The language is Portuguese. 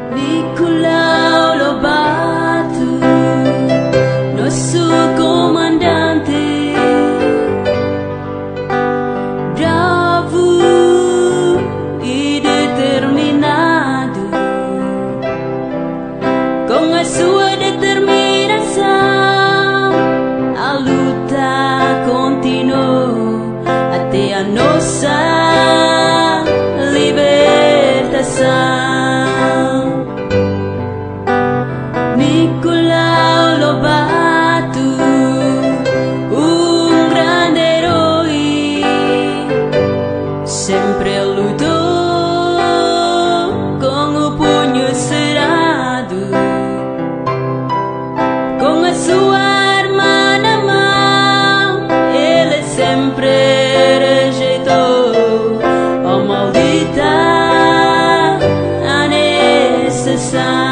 Nicolau Lobato, nosso comandante, bravo e determinado, com a sua determinação, a luta continuou até a nossa libertação. Nicolau Lobato, grande herói, sempre lutou com o punho cerrado, com a sua arma na mão, ele sempre rejeitou a maldita anestesia.